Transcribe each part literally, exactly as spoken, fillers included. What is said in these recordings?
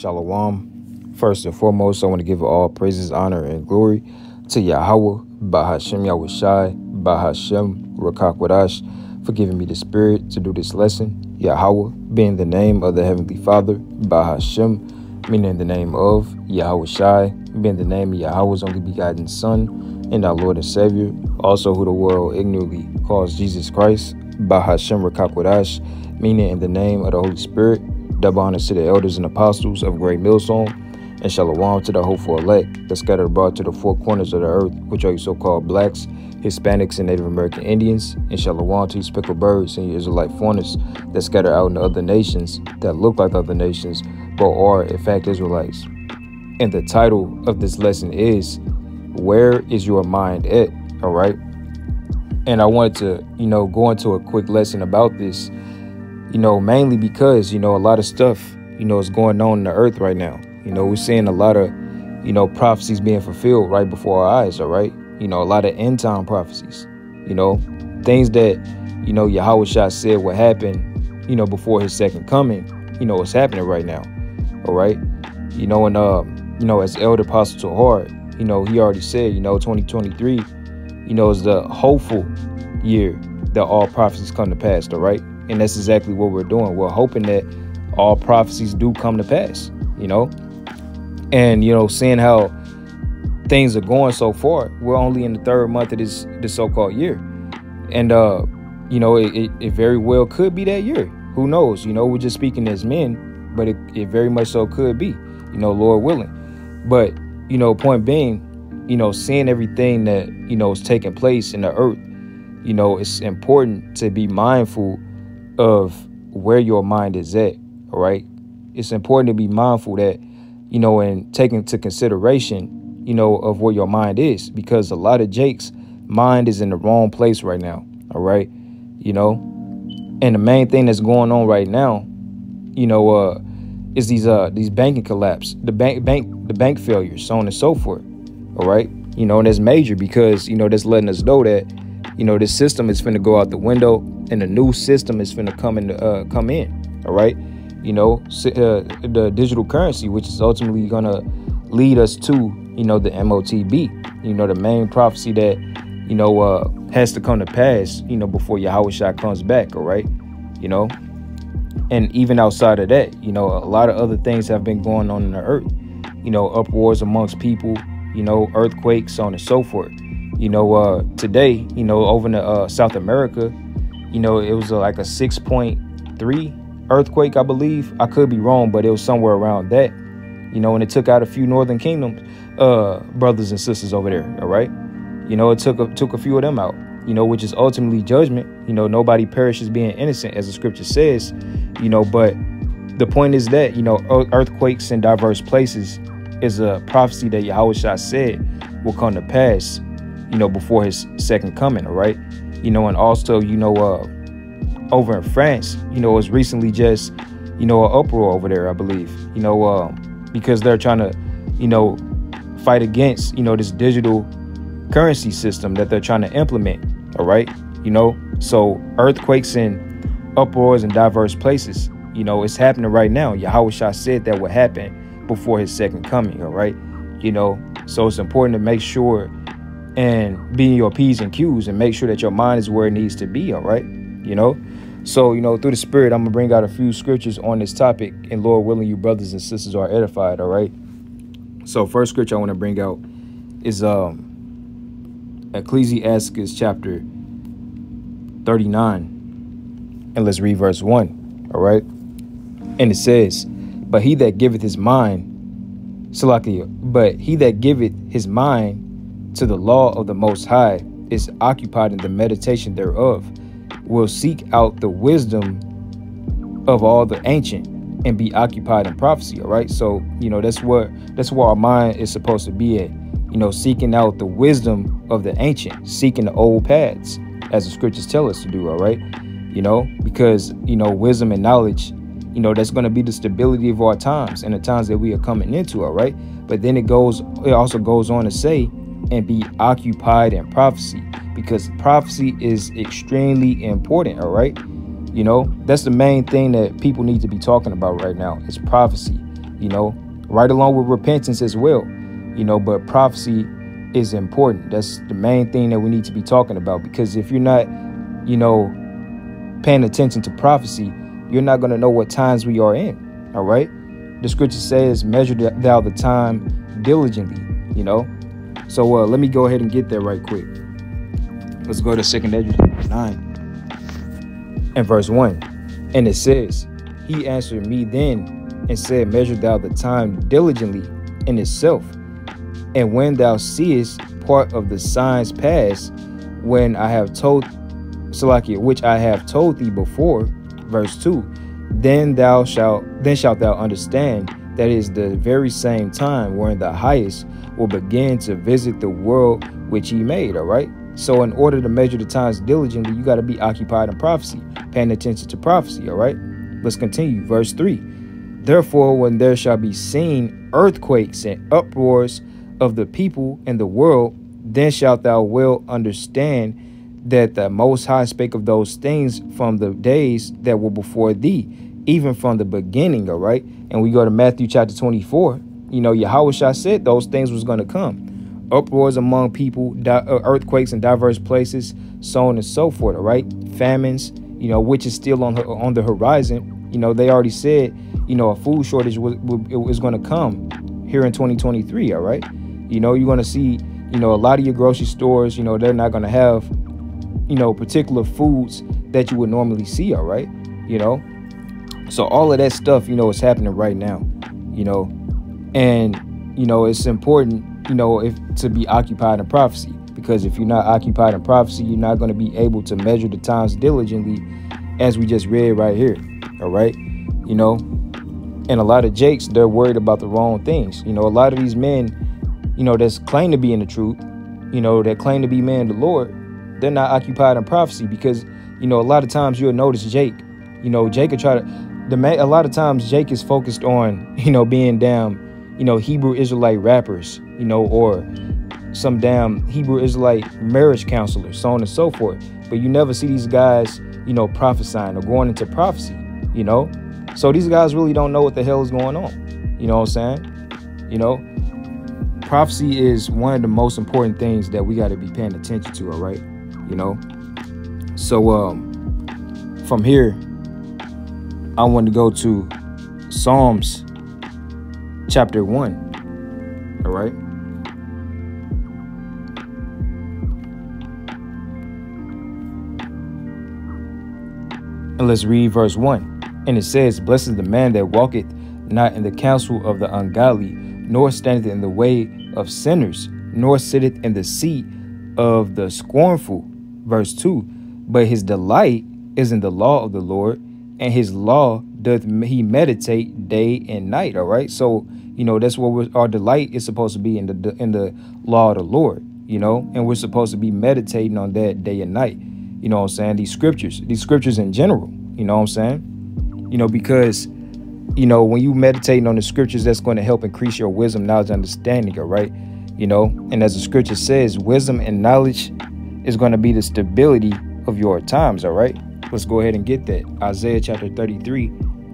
Shalom. First and foremost, I want to give all praises, honor, and glory to Yahweh, Bahashem Yahushai, Bahashem Rakakwadash, for giving me the spirit to do this lesson. Yahweh being the name of the Heavenly Father, Bahashem meaning the name of Yahushai, being the name of Yahweh's only begotten Son and our Lord and Savior, also who the world ignorantly calls Jesus Christ, Bahashem Rakakwadash, meaning in the name of the Holy Spirit. Double honor to the elders and apostles of Great Millstone, and shalom to the hopeful elect that scattered abroad to the four corners of the earth, which are you so-called blacks, Hispanics, and Native American Indians, and shalom to you speckled birds and you Israelite foreigners that scatter out in the other nations that look like other nations, but are in fact Israelites. And the title of this lesson is, Where is Your Mind At? All right. And I wanted to, you know, go into a quick lesson about this. You know, mainly because, you know, a lot of stuff, you know, is going on in the earth right now. You know, we're seeing a lot of, you know, prophecies being fulfilled right before our eyes. All right. You know, a lot of end time prophecies, you know, things that, you know, Yahweh said would happen, you know, before his second coming. You know, it's happening right now. All right. You know, and, uh, you know, as Elder Apostle Tahar, you know, he already said, you know, twenty twenty-three, you know, is the hopeful year that all prophecies come to pass. All right. And that's exactly what we're doing. We're hoping that all prophecies do come to pass, you know, and, you know, seeing how things are going so far. We're only in the third month of this, this so-called year. And, uh, you know, it, it, it very well could be that year. Who knows? You know, we're just speaking as men, but it, it very much so could be, you know, Lord willing. But, you know, point being, you know, seeing everything that, you know, is taking place in the earth, you know, it's important to be mindful of where your mind is at. All right. It's important to be mindful that, you know, and take into consideration, you know, of where your mind is, because a lot of Jake's mind is in the wrong place right now. All right. You know, and the main thing that's going on right now, you know, uh, is these uh these banking collapse, the bank bank, the bank failures, so on and so forth. All right. You know, and that's major because, you know, that's letting us know that, you know, this system is finna go out the window and a new system is finna come in, uh, come in. All right. You know, uh, the digital currency, which is ultimately going to lead us to, you know, the M O T B, you know, the main prophecy that, you know, uh, has to come to pass, you know, before Yahushua comes back. All right. You know, and even outside of that, you know, a lot of other things have been going on in the earth, you know, uproars amongst people, you know, earthquakes, so on and so forth. You know, uh, today, you know, over in uh, South America, you know, it was uh, like a six point three earthquake, I believe. I could be wrong, but it was somewhere around that, you know, and it took out a few Northern Kingdom uh, brothers and sisters over there. All right. You know, it took a, took a few of them out, you know, which is ultimately judgment. You know, nobody perishes being innocent, as the scripture says, you know, but the point is that, you know, earthquakes in diverse places is a prophecy that Yahushua said will come to pass, you know, before his second coming. All right. You know, and also, you know, uh, over in France, you know, it was recently just, you know, an uproar over there, I believe, you know, uh, because they're trying to, you know, fight against, you know, this digital currency system that they're trying to implement. All right. You know, so earthquakes and uproars in diverse places, you know, it's happening right now. Yahushua said that would happen before his second coming. All right. You know, so it's important to make sure and be in your P's and Q's and make sure that your mind is where it needs to be. All right. You know, so, you know, through the spirit, I'm going to bring out a few scriptures on this topic, and Lord willing, you brothers and sisters are edified. All right. So first scripture I want to bring out is um, Ecclesiastes chapter thirty-nine. And let's read verse one. All right. And it says, but he that giveth his mind, Salakia, but he that giveth his mind to the law of the Most High is occupied in the meditation thereof, will seek out the wisdom of all the ancient and be occupied in prophecy. All right. So, you know, that's what that's where our mind is supposed to be at, you know, seeking out the wisdom of the ancient, seeking the old paths, as the scriptures tell us to do. All right. You know, because, you know, wisdom and knowledge, you know, that's going to be the stability of our times and the times that we are coming into. All right. But then it goes it also goes on to say, and be occupied in prophecy, because prophecy is extremely important. All right. You know, that's the main thing that people need to be talking about right now is prophecy. you know, right along with repentance as well, you know, but prophecy is important. That's the main thing that we need to be talking about, because if you're not, you know, paying attention to prophecy, you're not going to know what times we are in. All right. The scripture says, measure thou the time diligently, you know. So uh, let me go ahead and get there right quick. Let's go to Second Esdras nine and verse one. And it says, he answered me then and said, measure thou the time diligently in itself. And when thou seest part of the signs pass, when I have told, Salakia, which I have told thee before, verse two, then thou shalt, then shalt thou understand that it is the very same time wherein the highest will begin to visit the world which he made. All right. So in order to measure the times diligently, you got to be occupied in prophecy, paying attention to prophecy. All right. Let's continue. Verse three. Therefore, when there shall be seen earthquakes and uproars of the people in the world, then shalt thou well understand that the Most High spake of those things from the days that were before thee, even from the beginning. All right. And we go to Matthew chapter twenty-four. You know, Yahushua said those things was going to come. Uproars among people, di- uh, earthquakes in diverse places, so on and so forth. All right. Famines, you know, which is still on, on the horizon. You know, they already said, you know, a food shortage was, was going to come here in twenty twenty-three. All right. You know, you're going to see, you know, a lot of your grocery stores, you know, they're not going to have, you know, particular foods that you would normally see. All right. You know, so all of that stuff, you know, is happening right now, you know, and, you know, it's important, you know, if to be occupied in prophecy, because if you're not occupied in prophecy, you're not going to be able to measure the times diligently, as we just read right here. All right. You know, and a lot of jakes, they're worried about the wrong things. You know, a lot of these men, you know, that's claim to be in the truth, you know, that claim to be men of the Lord, they're not occupied in prophecy, because, you know, a lot of times you'll notice Jake, you know, Jake will try to, the a lot of times Jake is focused on, you know, being damn, you know, Hebrew Israelite rappers, you know, or some damn Hebrew Israelite marriage counselors, so on and so forth. But you never see these guys, you know, prophesying or going into prophecy, you know. So these guys really don't know what the hell is going on. You know what I'm saying? You know, prophecy is one of the most important things that we got to be paying attention to. All right. You know, so um, from here, I want to go to Psalms chapter one. All right. And let's read verse one. And it says, blessed is the man that walketh not in the counsel of the ungodly, nor standeth in the way of sinners, nor sitteth in the seat of the scornful. Verse two. But his delight is in the law of the Lord, and his law doth he meditate day and night. All right. So, you know, that's what we're, our delight is supposed to be, in the in the law of the Lord, you know, and we're supposed to be meditating on that day and night. You know what I'm saying? These scriptures, these scriptures in general, you know what I'm saying? You know, because, you know, when you meditating on the scriptures, that's going to help increase your wisdom, knowledge, understanding. All right. You know, and as the scripture says, wisdom and knowledge is going to be the stability of your times. All right. Let's go ahead and get that. Isaiah chapter thirty-three.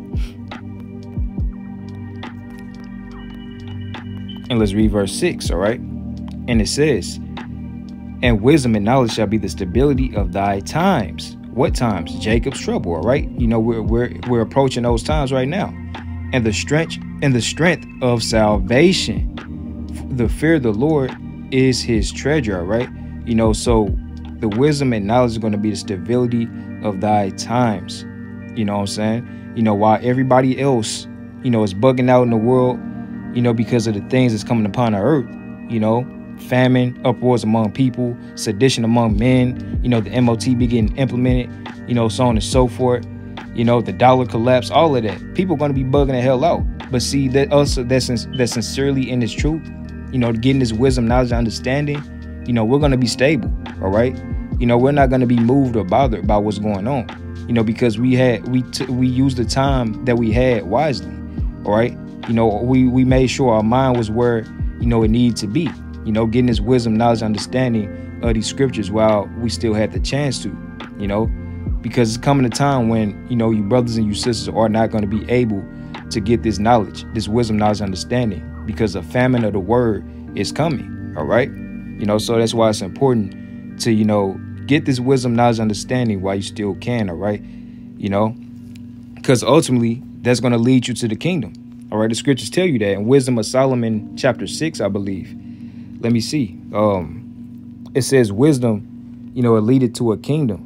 And let's read verse six. All right. And it says, and wisdom and knowledge shall be the stability of thy times. What times? Jacob's trouble. All right. You know, we're we're we're approaching those times right now. And the strength and the strength of salvation. The fear of the Lord is his treasure. All right. You know, so the wisdom and knowledge is going to be the stability of thy times. You know what I'm saying? You know, while everybody else, you know, is bugging out in the world, you know, because of the things that's coming upon the earth, you know, famine, uproars among people, sedition among men, you know, the M O T be getting implemented, you know, so on and so forth, you know, the dollar collapse, all of that. People are going to be bugging the hell out. But see, that also that's, that's sincerely in this truth, you know, getting this wisdom, knowledge, and understanding, you know, we're going to be stable. All right. You know, we're not going to be moved or bothered by what's going on, you know, because we had we t- we used the time that we had wisely. All right. You know, we we made sure our mind was where, you know, it needed to be, you know, getting this wisdom, knowledge, understanding of these scriptures while we still had the chance to, you know, because it's coming a time when, you know, you brothers and you sisters are not going to be able to get this knowledge, this wisdom, knowledge, understanding, because the famine of the word is coming. All right. You know, so that's why it's important to, you know, get this wisdom, knowledge, understanding while you still can. All right. You know, because ultimately that's going to lead you to the kingdom. All right. The scriptures tell you that in Wisdom of Solomon, chapter six, I believe. Let me see. Um, it says wisdom, you know, it leadeth to a kingdom.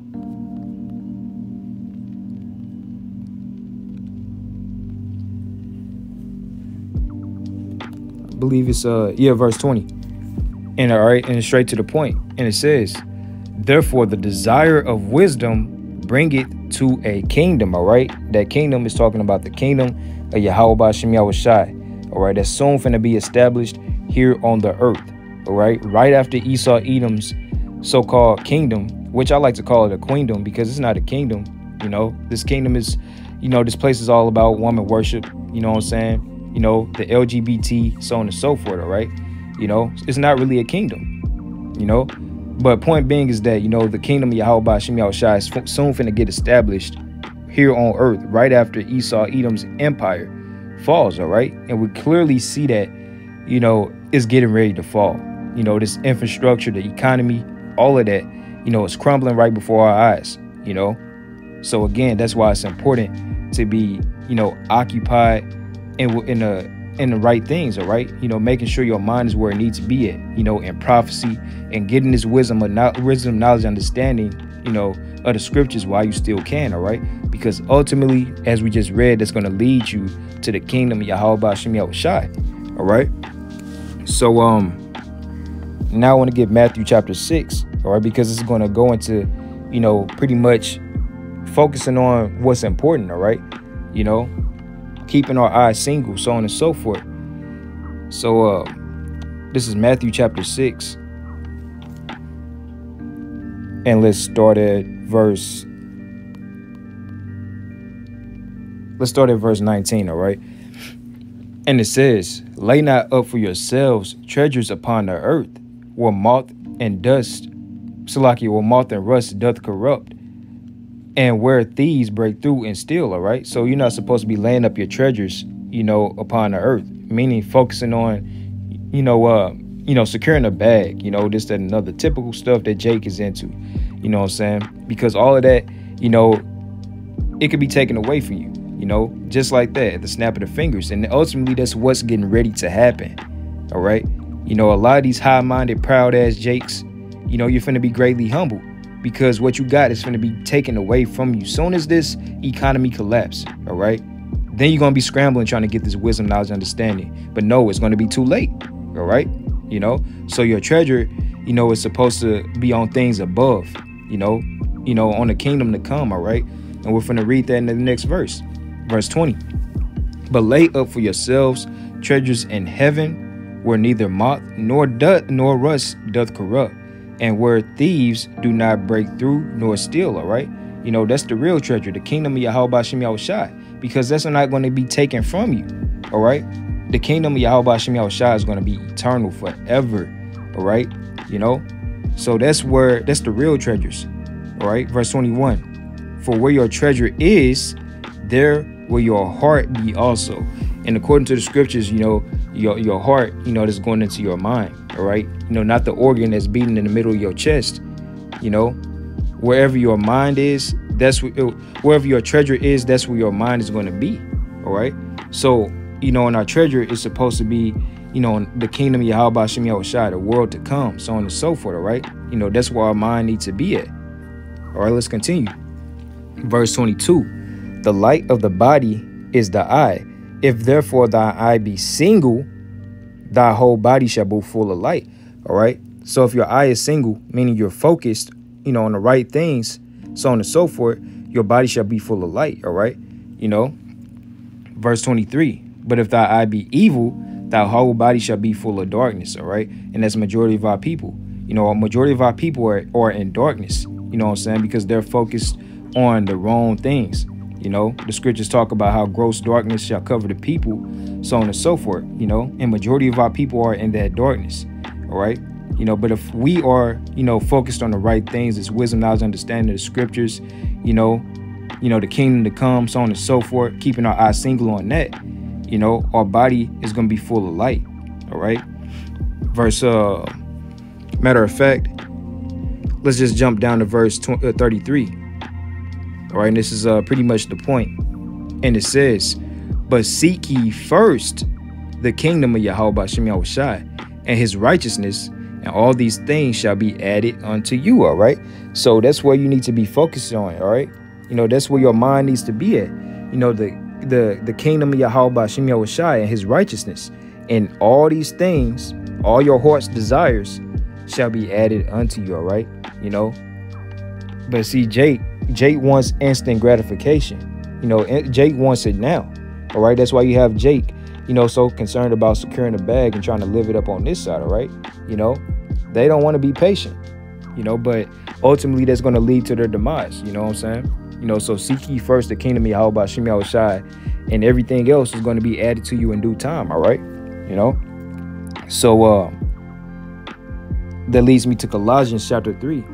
I believe it's, uh, yeah, verse twenty. And all right, and it's straight to the point. And it says, therefore, the desire of wisdom bring it to a kingdom. All right. That kingdom is talking about the kingdom of Yahweh Ba'ashem Yahushai. All right. That's soon finna be established here on the earth. All right. Right after Esau Edom's so-called kingdom, which I like to call it a queendom, because it's not a kingdom. You know, this kingdom is, you know, this place is all about woman worship. You know what I'm saying? You know, the L G B T, so on and so forth. All right. You know, it's not really a kingdom, you know, but point being is that, you know, the kingdom of Yahweh Ba'ashem Yahushai is soon finna get established here on earth right after Esau Edom's empire falls. All right. And we clearly see that, you know, it's getting ready to fall. You know, this infrastructure, the economy, all of that, you know, it's crumbling right before our eyes, you know. So, again, that's why it's important to be, you know, occupied in, in a in the right things. All right. You know, making sure your mind is where it needs to be at, you know, in prophecy and getting this wisdom, wisdom, knowledge, understanding, you know, of the scriptures while you still can. All right. Because ultimately, as we just read, that's going to lead you to the kingdom of Yahweh Ba'ashem Yahushai. All right. So um, now I want to get Matthew chapter six. All right. Because it's going to go into, you know, pretty much focusing on what's important. All right. You know, keeping our eyes single, so on and so forth. So uh, this is Matthew chapter six. And let's start at verse. Let's start at verse nineteen, all right? And it says, lay not up for yourselves treasures upon the earth, where moth and dust, Salakia, where moth and rust doth corrupt, and where thieves break through and steal. All right. So you're not supposed to be laying up your treasures, you know, upon the earth, meaning focusing on, you know, uh, you know, securing a bag, you know, this, that, and another typical stuff that Jake is into, you know what I'm saying? Because all of that, you know, it could be taken away from you, you know, just like that, at the snap of the fingers. And ultimately, that's what's getting ready to happen. All right. You know, a lot of these high minded, proud ass Jakes, you know, you're finna be greatly humbled. Because what you got is going to be taken away from you. Soon as this economy collapses, all right, then you're going to be scrambling trying to get this wisdom, knowledge, understanding. But no, it's going to be too late. All right. You know, so your treasure, you know, is supposed to be on things above, you know, you know, on the kingdom to come. All right. And we're going to read that in the next verse, verse twenty. But lay up for yourselves treasures in heaven, where neither moth nor dust nor rust doth corrupt, and where thieves do not break through nor steal. All right. You know, that's the real treasure, the kingdom of Yahweh Ba'ashem Yahushai, because that's not going to be taken from you. All right. The kingdom of Yahweh Ba'ashem Yahushai is going to be eternal forever. All right. You know, so that's where that's the real treasures. All right. Verse twenty-one. For where your treasure is, there will your heart be also. And according to the scriptures, you know, your your heart, you know, that's going into your mind. All right. You know, not the organ that's beating in the middle of your chest. You know, wherever your mind is, that's where, wherever your treasure is, that's where your mind is going to be. All right. So, you know, and our treasure is supposed to be, you know, the kingdom of Yahweh Ba'ashem Yahushai, the world to come, so on and so forth. All right. You know, that's where our mind needs to be at. All right. Let's continue. Verse twenty-two. The light of the body is the eye. If therefore thy eye be single, thy whole body shall be full of light. All right. So if your eye is single, meaning you're focused, you know, on the right things, so on and so forth, your body shall be full of light. All right. You know, verse twenty-three. But if thy eye be evil, thy whole body shall be full of darkness. All right. And that's the majority of our people. You know, a majority of our people are, are in darkness. You know what I'm saying? Because they're focused on the wrong things. You know, the scriptures talk about how gross darkness shall cover the people, so on and so forth, you know, and majority of our people are in that darkness. All right. You know, but if we are, you know, focused on the right things, it's wisdom, knowledge, understanding of the scriptures, you know, you know, the kingdom to come, so on and so forth, keeping our eyes single on that, you know, our body is going to be full of light. All right. Verse, uh, matter of fact, let's just jump down to verse thirty-three. All right. And this is uh, pretty much the point. And it says, but seek ye first the kingdom of Yahweh Ba'Shem Yahushai and his righteousness, and all these things shall be added unto you. All right. So that's where you need to be focused on. All right. You know, that's where your mind needs to be at. You know, the the the kingdom of Yahweh Ba'Shem Yahushai and his righteousness, and all these things, all your heart's desires shall be added unto you. All right. You know, but see, Jake, Jake wants instant gratification. You know, Jake wants it now. All right. That's why you have Jake, you know, so concerned about securing the bag and trying to live it up on this side. All right. You know, they don't want to be patient, you know, but ultimately that's going to lead to their demise. You know what I'm saying? You know, so seek ye first the kingdom of Yahweh Ba'Shem Yahushai, and everything else is going to be added to you in due time. All right. You know, so uh, that leads me to Colossians chapter three.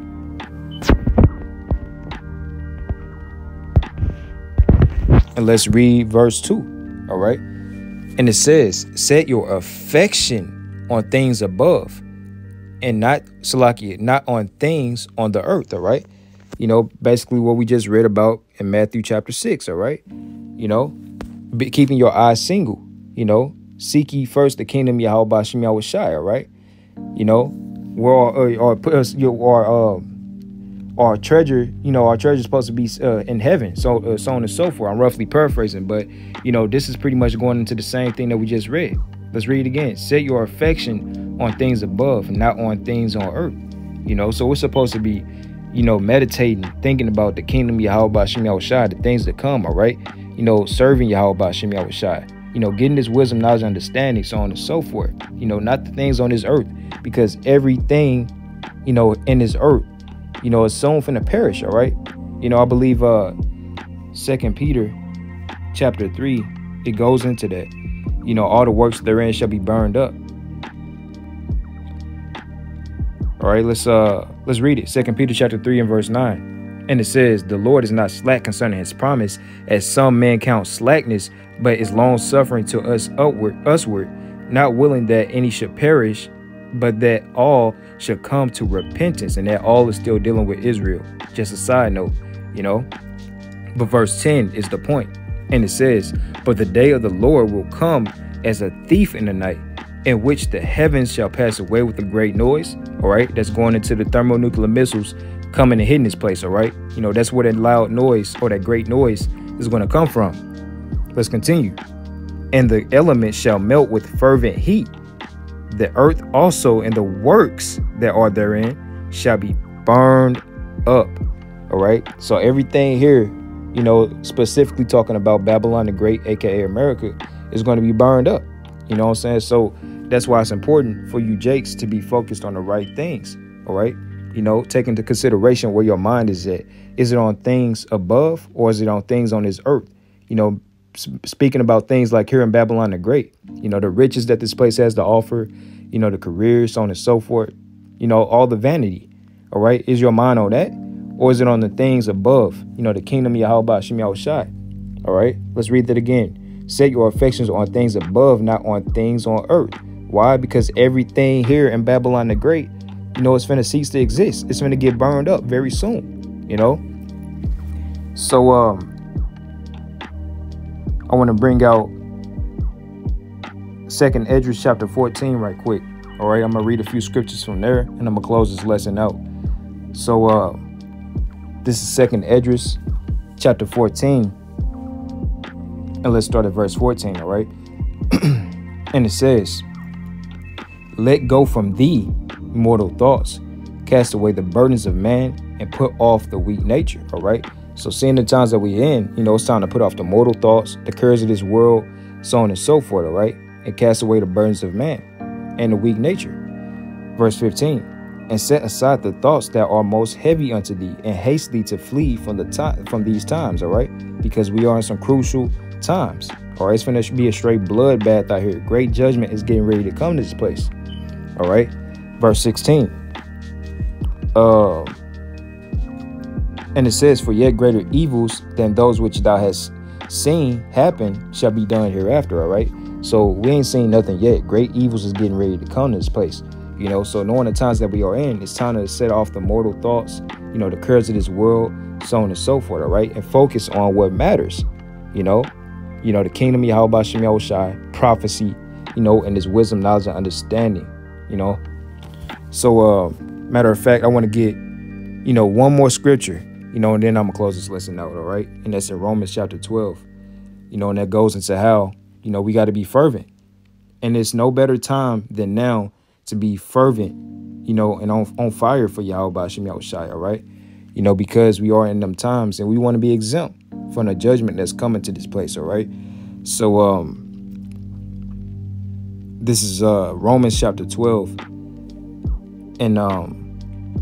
And let's read verse two. All right. And it says, set your affection on things above and not, Salakia, not on things on the earth. All right. You know, basically what we just read about in Matthew chapter six. All right. You know, be, keeping your eyes single, you know, seek ye first the kingdom Yahweh Ba'Shem Yahushai. All right. You know, where our, or put us, your, our, uh, our treasure, you know, our treasure is supposed to be uh, in heaven. So, uh, so on and so forth. I'm roughly paraphrasing, but, you know, this is pretty much going into the same thing that we just read. Let's read it again. Set your affection on things above, not on things on earth. You know, so we're supposed to be, you know, meditating, thinking about the kingdom of Yahweh Ba'Shem Yahushai, the things to come, all right? You know, serving Yahweh Ba'Shem Yahushai, you know, getting this wisdom, knowledge, understanding, so on and so forth. You know, not the things on this earth, because everything, you know, in this earth, you know, is sown from the perish, all right? You know, I believe uh, Second Peter chapter three, it goes into that. You know, all the works therein shall be burned up. All right, let's uh let's read it. Second Peter chapter three and verse nine. And it says, the Lord is not slack concerning his promise, as some men count slackness, but is long suffering to us upward, usward, not willing that any should perish, but that all should come to repentance. And that all is still dealing with Israel. Just a side note, you know. But verse ten is the point. And it says, but the day of the Lord will come as a thief in the night, in which the heavens shall pass away with a great noise. All right. That's going into the thermonuclear missiles coming and hitting this place. All right. You know, that's where that loud noise or that great noise is going to come from. Let's continue. And the elements shall melt with fervent heat. The earth also and the works that are therein shall be burned up. All right. So everything here, you know, specifically talking about Babylon the Great, a k a. America, is going to be burned up. You know what I'm saying? So that's why it's important for you, Jakes, to be focused on the right things. All right. You know, take into consideration where your mind is at. Is it on things above, or is it on things on this earth? You know, speaking about things like here in Babylon the Great, you know, the riches that this place has to offer, you know, the careers, so on and so forth, you know, all the vanity. All right. Is your mind on that? Or is it on the things above, you know, the kingdom of Yahweh Ba'Shem Yahushai? All right. Let's read that again. Set your affections on things above, not on things on earth. Why? Because everything here in Babylon the Great, you know, it's finna cease to exist. It's finna get burned up very soon, you know. So um, I want to bring out Second Esdras chapter fourteen right quick. All right, I'm gonna read a few scriptures from there, and I'm gonna close this lesson out. So uh, this is Second Esdras chapter fourteen, and let's start at verse fourteen. All right, and it says, "Let go from thee mortal thoughts, cast away the burdens of man, and put off the weak nature." All right. So seeing the times that we're in, you know, it's time to put off the mortal thoughts, the cares of this world, so on and so forth. All right. And cast away the burdens of man and the weak nature. Verse fifteen, and set aside the thoughts that are most heavy unto thee, and haste thee to flee from the time from these times. All right. Because we are in some crucial times. All right. It's going to be a straight bloodbath out here. Great judgment is getting ready to come to this place. All right. Verse sixteen. Uh, And it says, for yet greater evils than those which thou hast seen happen shall be done hereafter. All right. So we ain't seen nothing yet. Great evils is getting ready to come to this place. You know, so knowing the times that we are in, it's time to set off the mortal thoughts, you know, the cares of this world, so on and so forth. All right. And focus on what matters. You know, you know, the kingdom of Yahweh Hashem Yahushai, prophecy, you know, and his wisdom, knowledge, and understanding, you know. So, uh, matter of fact, I want to get, you know, one more scripture, you know, and then I'm going to close this lesson out. All right. And that's in Romans chapter twelve, you know, and that goes into how, you know, we got to be fervent. And it's no better time than now to be fervent, you know, and on, on fire for Yahweh Hashem Yahushai. All right. You know, because we are in them times and we want to be exempt from the judgment that's coming to this place. All right. So um, this is uh, Romans chapter twelve and um,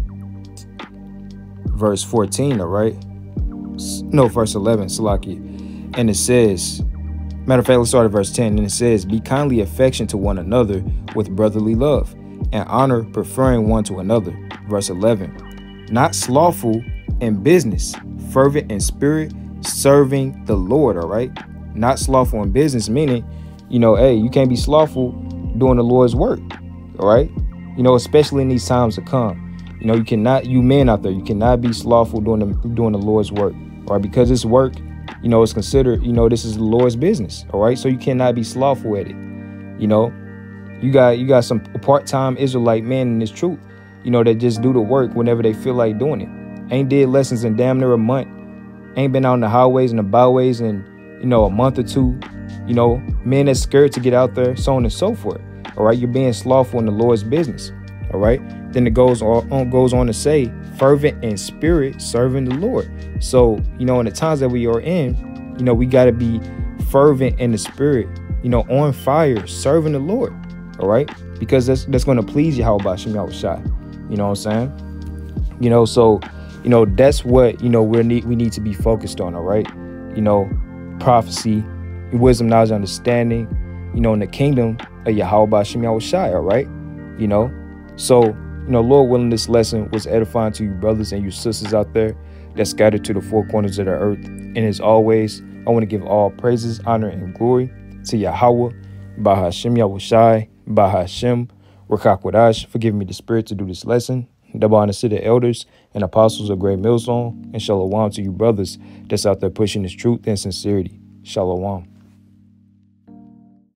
verse fourteen. All right. No, verse eleven. Salaki. And it says, matter of fact, let's start at verse ten. And it says, be kindly affectioned to one another with brotherly love and honor, preferring one to another. Verse eleven. Not slothful in business, fervent in spirit, serving the Lord. All right. Not slothful in business, meaning, you know, hey, you can't be slothful doing the Lord's work. All right. You know, especially in these times to come. You know, you cannot, you men out there, you cannot be slothful doing the, doing the Lord's work. All right. Because this work, you know, it's considered, you know, this is the Lord's business. All right. So you cannot be slothful at it. You know, you got you got some part-time Israelite men in this truth, you know, that just do the work whenever they feel like doing it. Ain't did lessons in damn near a month. Ain't been out on the highways and the byways in, you know, a month or two. You know, men that's scared to get out there, so on and so forth. All right. You're being slothful in the Lord's business. All right. Then it goes on, goes on to say fervent in spirit, serving the Lord. So, you know, in the times that we are in, you know, we got to be fervent in the spirit, you know, on fire, serving the Lord. All right. Because that's that's going to please Yahweh Hashem Yahushai. You know what I'm saying? You know, so, you know, that's what, you know, we need we need to be focused on. All right. You know, prophecy, wisdom, knowledge, understanding, you know, in the kingdom of Yahweh Hashem Yahushai. All right. You know, so, you know, Lord willing, this lesson was edifying to you brothers and you sisters out there that scattered to the four corners of the earth. And as always, I want to give all praises, honor, and glory to Yahweh, Bahashem Yahushai, Bahashem Rakakwadash, for giving me the spirit to do this lesson. Double honor to the elders and apostles of Great Millstone, and shalom to you brothers that's out there pushing this truth and sincerity. Shalom.